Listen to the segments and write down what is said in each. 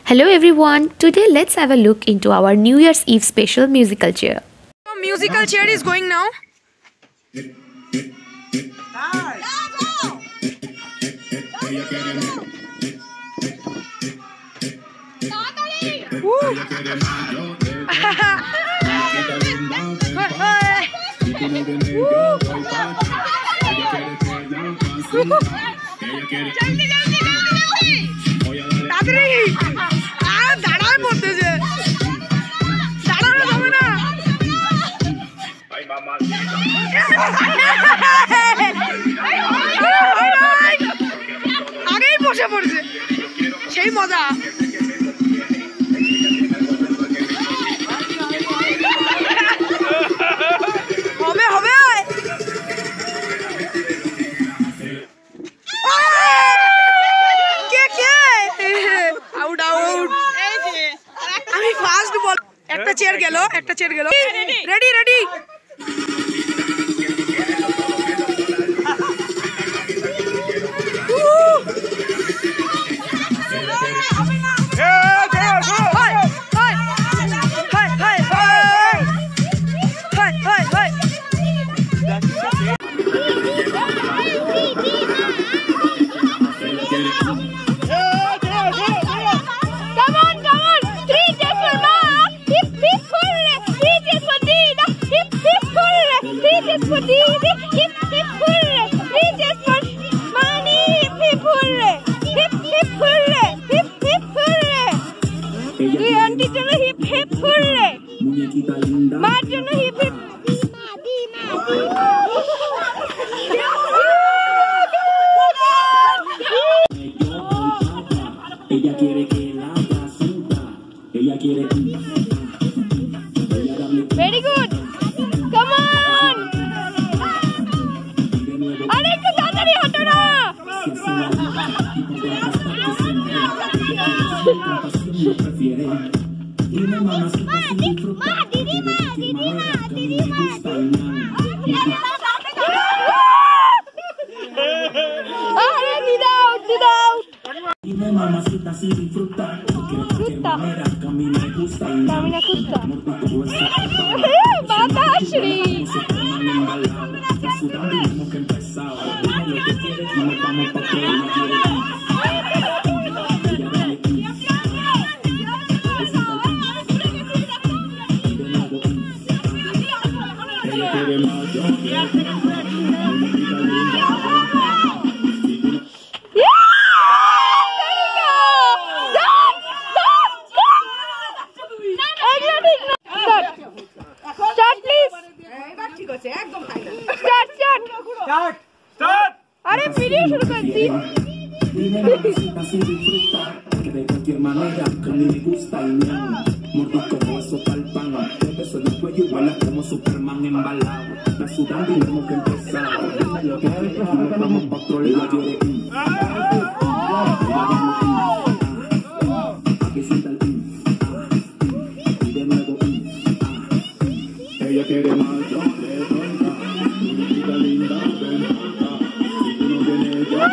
Hello everyone, today let's have a look into our New Year's Eve special musical chair. So musical chair is going now. আগেই বসে পড়ছে সেই মজা হবে হবে কে কে আউট আউট আমি ফার্স্ট বল একটা চেয়ার গেল ready ready Very good. Come on. अरे एक ज़्यादा हटो ना. अरे without. Camina justa. Batashri. अरे वीडियो शुरू कर दी de cualquier manera que a mí me gusta el ñam, mordisco hueso pa'l pan, el beso del cuello igual como Superman embalado, la sudando y tenemos que empezar, dime lo que hay, y nos vamos pa' otro lado. Aquí sienta el y de nuevo ella quiere más, yo le tonta, muñequita linda, ven tonta, si tú no vienes yo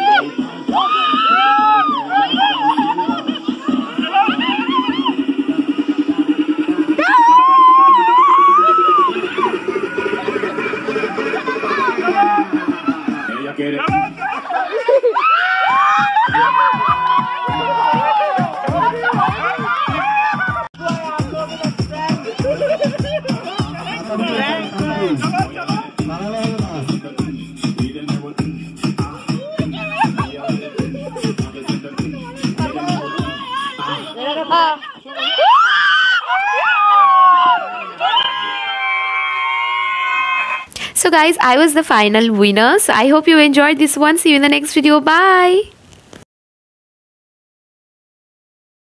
So guys, I was the final winner. So I hope you enjoyed this one. See you in the next video. Bye.